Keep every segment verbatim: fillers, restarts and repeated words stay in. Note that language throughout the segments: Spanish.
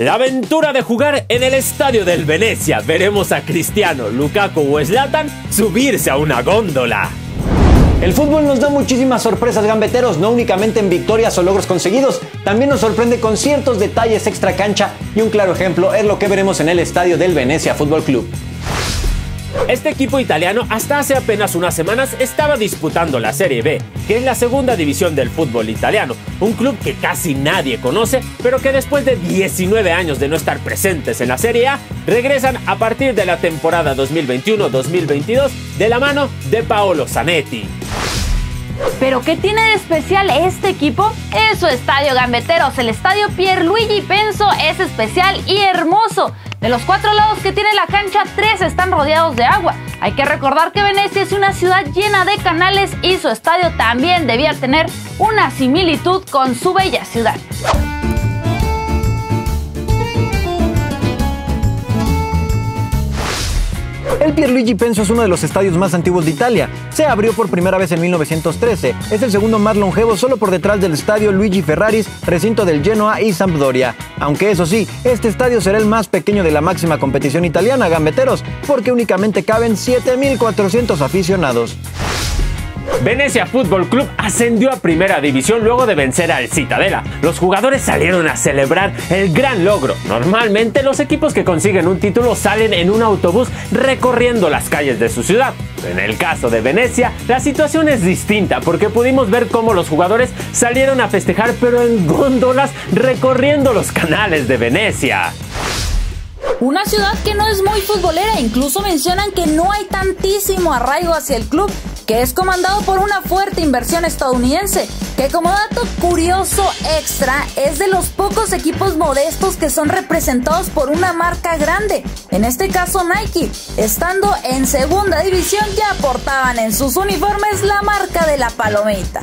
La aventura de jugar en el estadio del Venezia. Veremos a Cristiano, Lukaku o Zlatan subirse a una góndola. El fútbol nos da muchísimas sorpresas, gambeteros, no únicamente en victorias o logros conseguidos, también nos sorprende con ciertos detalles extra cancha y un claro ejemplo es lo que veremos en el estadio del Venezia Fútbol Club. Este equipo italiano hasta hace apenas unas semanas estaba disputando la Serie B, que es la segunda división del fútbol italiano, un club que casi nadie conoce, pero que después de diecinueve años de no estar presentes en la Serie A, regresan a partir de la temporada dos mil veintiuno dos mil veintidós de la mano de Paolo Zanetti. ¿Pero qué tiene de especial este equipo? Es su estadio, gambeteros. El estadio Pierluigi Penso es especial y hermoso. De los cuatro lados que tiene la cancha, tres están rodeados de agua. Hay que recordar que Venecia es una ciudad llena de canales y su estadio también debía tener una similitud con su bella ciudad. El Pierluigi Penso es uno de los estadios más antiguos de Italia. Se abrió por primera vez en mil novecientos trece. Es el segundo más longevo, solo por detrás del estadio Luigi Ferraris, recinto del Genoa y Sampdoria. Aunque eso sí, este estadio será el más pequeño de la máxima competición italiana, gambeteros, porque únicamente caben siete mil cuatrocientos aficionados. Venezia Fútbol Club ascendió a primera división luego de vencer al Cittadella. Los jugadores salieron a celebrar el gran logro. Normalmente los equipos que consiguen un título salen en un autobús recorriendo las calles de su ciudad. En el caso de Venecia, la situación es distinta porque pudimos ver cómo los jugadores salieron a festejar pero en góndolas recorriendo los canales de Venecia. Una ciudad que no es muy futbolera, incluso mencionan que no hay tantísimo arraigo hacia el club, que es comandado por una fuerte inversión estadounidense, que como dato curioso extra es de los pocos equipos modestos que son representados por una marca grande, en este caso Nike. Estando en segunda división ya portaban en sus uniformes la marca de la palomita.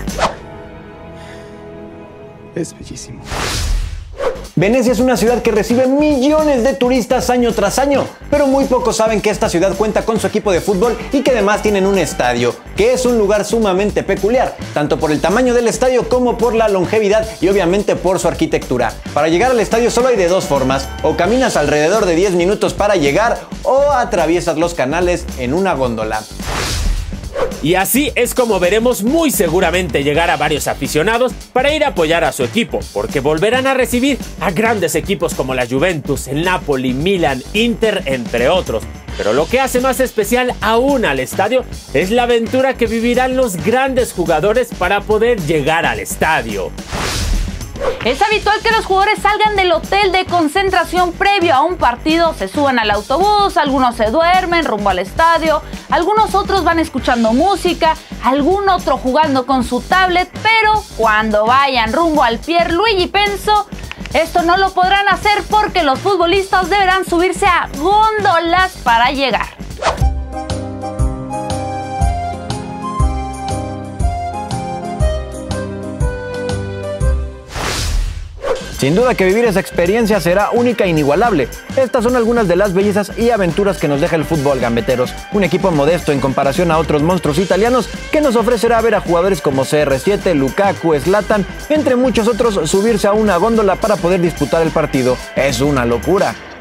Es bellísimo. Venecia es una ciudad que recibe millones de turistas año tras año, pero muy pocos saben que esta ciudad cuenta con su equipo de fútbol y que además tienen un estadio, que es un lugar sumamente peculiar, tanto por el tamaño del estadio como por la longevidad y obviamente por su arquitectura. Para llegar al estadio solo hay de dos formas, o caminas alrededor de diez minutos para llegar o atraviesas los canales en una góndola. Y así es como veremos muy seguramente llegar a varios aficionados para ir a apoyar a su equipo, porque volverán a recibir a grandes equipos como la Juventus, el Napoli, Milan, Inter, entre otros. Pero lo que hace más especial aún al estadio es la aventura que vivirán los grandes jugadores para poder llegar al estadio. Es habitual que los jugadores salgan del hotel de concentración previo a un partido, se suban al autobús, algunos se duermen rumbo al estadio, algunos otros van escuchando música, algún otro jugando con su tablet, pero cuando vayan rumbo al Pierluigi Penso, esto no lo podrán hacer porque los futbolistas deberán subirse a góndolas para llegar. Sin duda que vivir esa experiencia será única e inigualable. Estas son algunas de las bellezas y aventuras que nos deja el fútbol, gambeteros. Un equipo modesto en comparación a otros monstruos italianos que nos ofrecerá ver a jugadores como C R siete, Lukaku, Zlatan, entre muchos otros, subirse a una góndola para poder disputar el partido. Es una locura.